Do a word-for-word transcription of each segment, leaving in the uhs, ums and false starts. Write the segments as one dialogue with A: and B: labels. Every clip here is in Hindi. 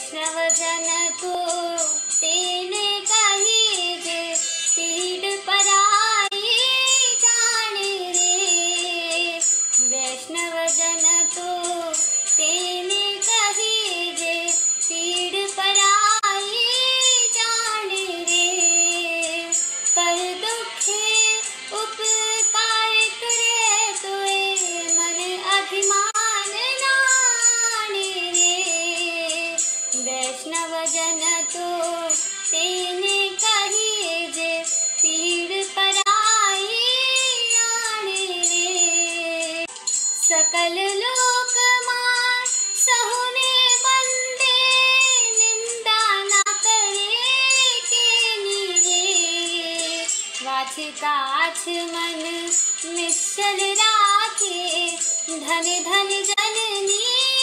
A: वैष्णव जन तो तेने कहीजे, पीड़ पराई जाने रे। वैष्णव जन तो तेने कहीजे, पीड़ पराई जाने रे। पर दुखे उपकार करे तोए, मन अभिमान नाने रे। वैष्णव जन तो तेने कहीजे, पीड़ पराई जाने रे। सकल लोक मार सहुने बंदे, निंदा ना करे केनी रे। वाछ काछ मन निश्चल राखे, धन धन जननी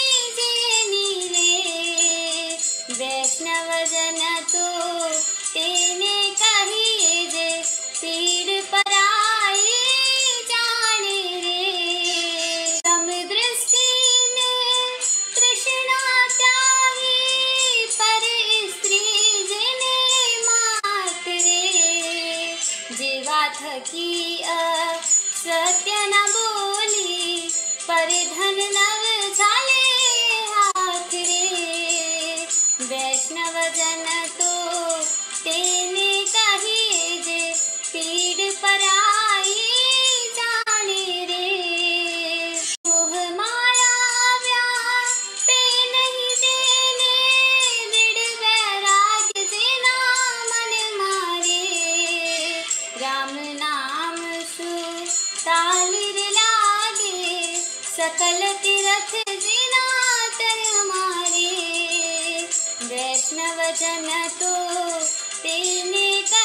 A: जेनी रे। वैष्णव जन तो तेने कहीजे, पीड़ पराई जाने रे। समदृष्टि ने तृष्णा त्यागी, पर स्त्री जिने मात रे। जीवा थकी असत्य न बोली, पर धन नव झाले हाथ रे। वैष्णव जन तो तेने कहीजे, पीड़ पराई जाने रे। मोह माया व्यापे नहीं देने, दृढ़ वैराग्य देना मन मारे। राम नाम सुतालिर लागे, सकल तीरथ जिना तर मारे। वैष्णव जन तो तेने